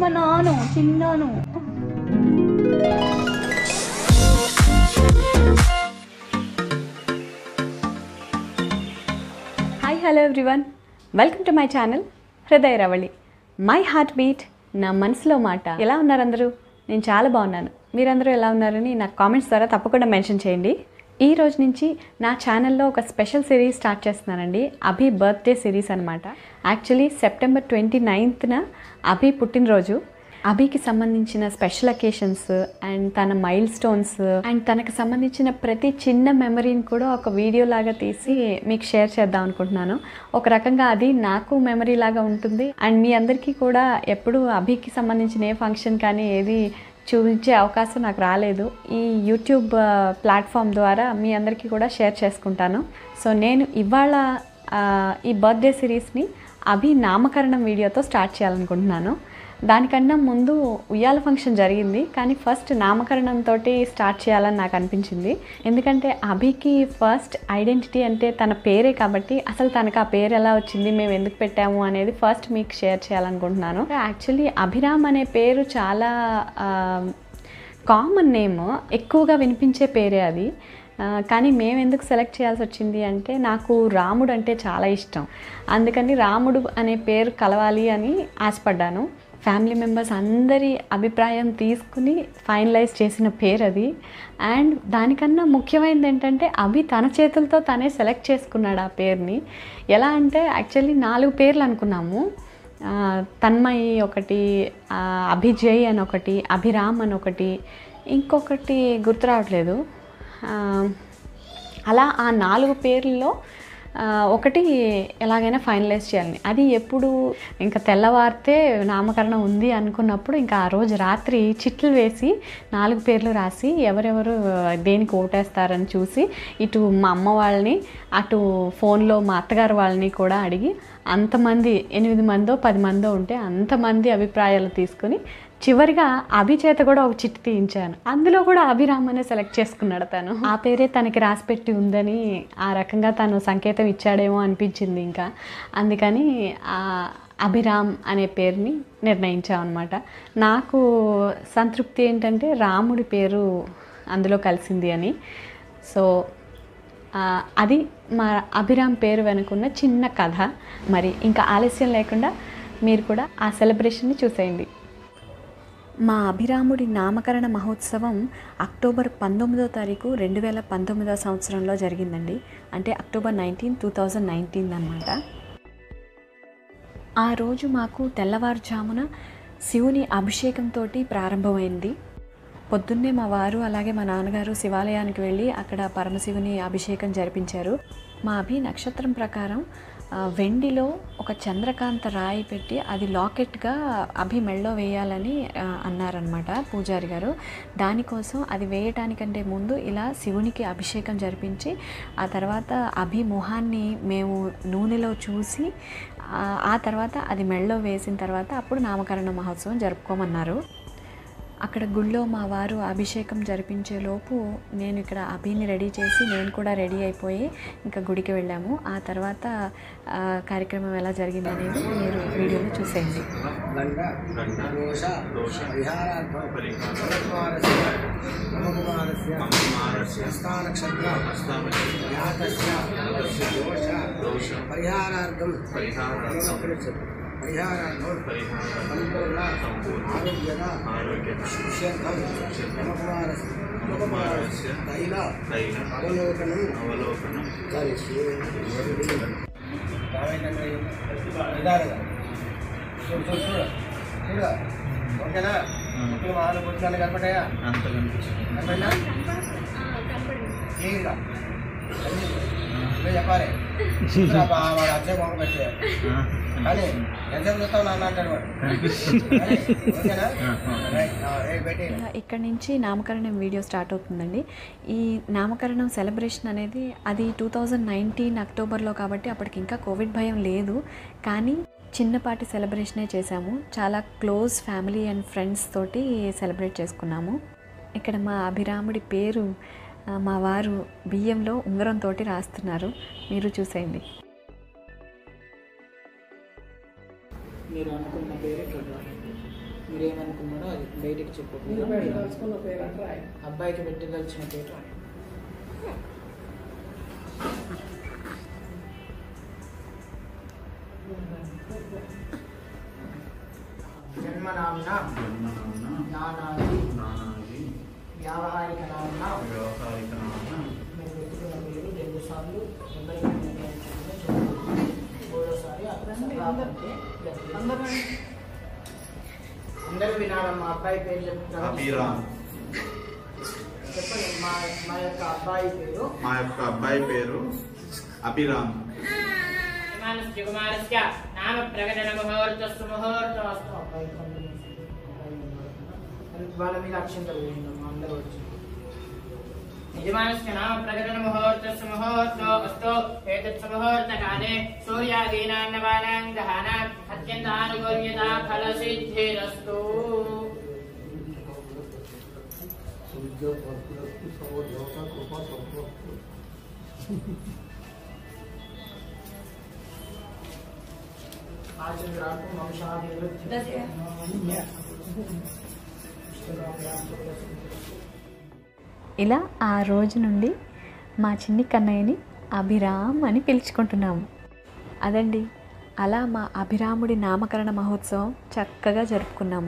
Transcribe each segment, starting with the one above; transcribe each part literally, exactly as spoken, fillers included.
మా నాన్న చిన్నాను. Hi hello everyone, welcome to my channel Hrudaya Ravali. My heart beat, నా మనసులో మాట. ఎలా ఉన్నారు అందరూ? నేను చాలా బాగున్నాను. మీరందరూ ఎలా ఉన్నారని నాకు కామెంట్స్ ద్వారా తప్పకుండా మెన్షన్ చేయండి. ఈ రోజు నుంచి నా ఛానల్లో ఒక స్పెషల్ సిరీస్ స్టార్ట్ చేస్తున్నానండి. అభి బర్త్డే సిరీస్ అనమాట. యాక్చువల్లీ సెప్టెంబర్ ట్వంటీ నైన్త్న అభి పుట్టినరోజు. అభికి సంబంధించిన స్పెషల్ అకేషన్స్ అండ్ తన మైల్ స్టోన్స్ అండ్ తనకు సంబంధించిన ప్రతి చిన్న మెమరీని కూడా ఒక వీడియో లాగా తీసి మీకు షేర్ చేద్దాం అనుకుంటున్నాను. ఒక రకంగా అది నాకు మెమరీ లాగా ఉంటుంది అండ్ మీ అందరికీ కూడా ఎప్పుడు అభికి సంబంధించిన ఏ ఫంక్షన్ కానీ ఏది చూపించే అవకాశం నాకు రాలేదు. ఈ యూట్యూబ్ ప్లాట్ఫామ్ ద్వారా మీ అందరికీ కూడా షేర్ చేసుకుంటాను. సో నేను ఇవాళ ఈ బర్త్డే సిరీస్ని అభి నామకరణం వీడియోతో స్టార్ట్ చేయాలనుకుంటున్నాను. దానికన్నా ముందు ఉయ్యాల ఫంక్షన్ జరిగింది, కానీ ఫస్ట్ నామకరణంతో స్టార్ట్ చేయాలని నాకు అనిపించింది. ఎందుకంటే అభికి ఫస్ట్ ఐడెంటిటీ అంటే తన పేరే కాబట్టి అసలు తనకు ఆ పేరు ఎలా వచ్చింది, మేము ఎందుకు పెట్టాము అనేది ఫస్ట్ మీకు షేర్ చేయాలనుకుంటున్నాను. యాక్చువల్లీ అభిరామ్ అనే పేరు చాలా కామన్ నేమ్, ఎక్కువగా వినిపించే పేరే అది. కానీ మేము ఎందుకు సెలెక్ట్ చేయాల్సి వచ్చింది అంటే నాకు రాముడు అంటే చాలా ఇష్టం. అందుకని రాముడు అనే పేరు కలవాలి అని ఆశపడ్డాను. ఫ్యామిలీ మెంబర్స్ అందరి అభిప్రాయం తీసుకుని ఫైనలైజ్ చేసిన పేరు అది. అండ్ దానికన్నా ముఖ్యమైనది ఏంటంటే అభి తన చేతులతో తనే సెలెక్ట్ చేసుకున్నాడు ఆ పేరుని. ఎలా అంటే యాక్చువల్లీ నాలుగు పేర్లు అనుకున్నాము. తన్మయి ఒకటి, అభిజయ్ అని ఒకటి, అభిరామ్ అని ఒకటి, ఇంకొకటి గుర్తు రావట్లేదు. అలా ఆ నాలుగు పేర్లలో ఒకటి ఎలాగైనా ఫైనలైజ్ చేయాలని. అది ఎప్పుడు ఇంకా తెల్లవారితే నామకరణం ఉంది అనుకున్నప్పుడు ఇంకా ఆ రోజు రాత్రి చిట్లు వేసి నాలుగు పేర్లు రాసి ఎవరెవరు దేనికి ఓటేస్తారని చూసి ఇటు మా అమ్మ వాళ్ళని అటు ఫోన్లో మా అత్తగారు వాళ్ళని కూడా అడిగి అంతమంది ఎనిమిది మందో పది మందో ఉంటే అంతమంది అభిప్రాయాలు తీసుకుని చివరిగా అభి చేత కూడా ఒక చిట్టి తీయించాను. అందులో కూడా అభిరామ్ అనే సెలెక్ట్ చేసుకున్నాడు తను. ఆ పేరే తనకి రాసిపెట్టి ఉందని ఆ రకంగా తను సంకేతం ఇచ్చాడేమో అనిపించింది. ఇంకా అందుకని అభిరామ్ అనే పేరుని నిర్ణయించామన్నమాట. నాకు సంతృప్తి ఏంటంటే రాముడి పేరు అందులో కలిసింది అని. సో అది మా అభిరామ్ పేరు వెనుకున్న చిన్న కథ. మరి ఇంకా ఆలస్యం లేకుండా మీరు కూడా ఆ సెలబ్రేషన్ని చూసేయండి. మా అభిరాముడి నామకరణ మహోత్సవం అక్టోబర్ పంతొమ్మిదో తారీఖు రెండు వేల పంతొమ్మిదో సంవత్సరంలో జరిగిందండి. అంటే October nineteen two thousand nineteen అనమాట. ఆ రోజు మాకు తెల్లవారుజామున శివుని అభిషేకంతో ప్రారంభమైంది. పొద్దున్నే మా వారు అలాగే మా నాన్నగారు శివాలయానికి వెళ్ళి అక్కడ పరమశివుని అభిషేకం జరిపించారు. మా అభి నక్షత్రం ప్రకారం వెండిలో ఒక చంద్రకాంత రాయి పెట్టి అది లాకెట్గా అభి మెళ్ళో వేయాలని అన్నారనమాట పూజారి గారు. దానికోసం అది వేయటానికంటే ముందు ఇలా శివునికి అభిషేకం జరిపించి ఆ తర్వాత అభి మొహాన్ని మేము నూనెలో చూసి ఆ తర్వాత అది మెళ్ళో వేసిన తర్వాత అప్పుడు నామకరణ మహోత్సవం జరుపుకోమన్నారు. అక్కడ గుళ్ళో మా వారు అభిషేకం జరిపించేలోపు నేను ఇక్కడ అభిని రెడీ చేసి నేను కూడా రెడీ అయిపోయి ఇంకా గుడికి వెళ్ళాము. ఆ తర్వాత కార్యక్రమం ఎలా జరిగిందనేది మీరు వీడియోలో చూసేయండి. పరిహారార్థం సంపూర్ణ ఆరోగ్యద శుష్యర్థం నమకుమారస్య తైల అవలోకనం అవలోకనం కరిష్యే. నిదానంగా చూడు చూడు చూడు చూడు ఓకేనా? ముక్కులు మాలు కూర్చున్నాను కనపడ్డాయా? అంత కనపడినా క్లియర్గా చెప్పాలి. వాడు అచ్చే మొక్క పెట్టే కానీ ఎంతసేపు చూస్తావు నాన్న అంటాడు వాడు. ఇక్కడ నుంచి నామకరణం వీడియో స్టార్ట్ అవుతుందండి. ఈ నామకరణం సెలబ్రేషన్ అనేది అది టూ థౌజండ్ నైన్టీన్ అక్టోబర్లో కాబట్టి అప్పటికి ఇంకా కోవిడ్ భయం లేదు. కానీ చిన్నపాటి సెలబ్రేషనే చేశాము. చాలా క్లోజ్ ఫ్యామిలీ అండ్ ఫ్రెండ్స్ తోటి సెలబ్రేట్ చేసుకున్నాము. ఇక్కడ మా అభిరాముడి పేరు మా వారు బియ్యంలో ఉంగరంతో రాస్తున్నారు. మీరు చూసేయండి. మీరు అనుకున్న పేరే కదా. మీరు ఏమనుకున్నారో అది బయటికి చెప్పకుండా అబ్బాయికి పెట్టదలిచిన పేరు రాయండి. జన్మనామ్న నానాది వ్యావహారిక నామ్న మీరు పెట్టుకున్న పేరు రెండు సార్లు మూడోసారి అందరూ వినాలమ్మా. అబ్బాయి పేరు చెప్తారు. చెప్పండి. మా మా యొక్క అబ్బాయి పేరు మా యొక్క అబ్బాయి పేరు అభిరామ్. కుమారస్య నామ ప్రకటన ముహూర్తస్సు ముహూర్తమస్తు. అబ్బాయి వాళ్ళ మీద అక్షంతలు వేయండి అందరూ వచ్చి. యజమానస్య నామ ప్రకటన ముహూర్తస్సు ముహూర్తో అస్తు. ఏతత్సు ముహూర్తకాలే సూర్యాదీనాం నవానాం గ్రహాణాం అత్యంతానుకూల్యతా ఫలసిద్ధిరస్తు. ఇలా ఆ రోజు నుండి మా చిన్ని కన్నయ్యని అభిరామ్ అని పిలుచుకుంటున్నాము. అదండి, అలా మా అభిరాముడి నామకరణ మహోత్సవం చక్కగా జరుపుకున్నాము.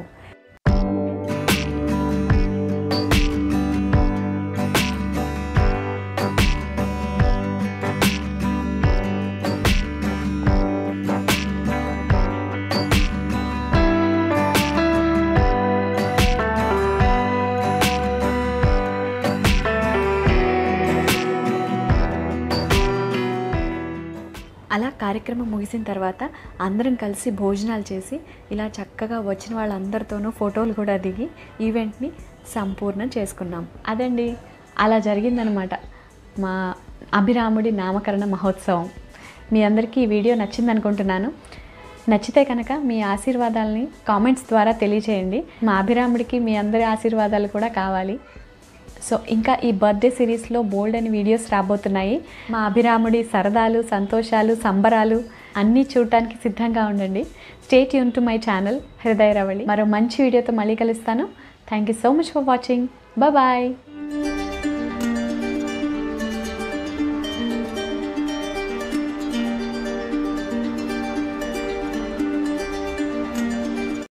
అలా కార్యక్రమం ముగిసిన తర్వాత అందరం కలిసి భోజనాలు చేసి ఇలా చక్కగా వచ్చిన వాళ్ళందరితోనూ ఫోటోలు కూడా దిగి ఈవెంట్ని సంపూర్ణం చేసుకున్నాం. అదండి, అలా జరిగిందనమాట మా అభిరాముడి నామకరణ మహోత్సవం. మీ అందరికీ ఈ వీడియో నచ్చింది అనుకుంటున్నాను. నచ్చితే కనుక మీ ఆశీర్వాదాలని కామెంట్స్ ద్వారా తెలియచేయండి. మా అభిరాముడికి మీ అందరి ఆశీర్వాదాలు కూడా కావాలి. సో ఇంకా ఈ బర్త్డే సిరీస్లో బోల్డ్ అని వీడియోస్ రాబోతున్నాయి. మా అభిరాముడి సరదాలు, సంతోషాలు, సంబరాలు అన్నీ చూడటానికి సిద్ధంగా ఉండండి. Stay tune to my channel Hrudaya Ravali. మరో మంచి వీడియోతో మళ్ళీ కలుస్తాను. Thank you so much for watching. Bye.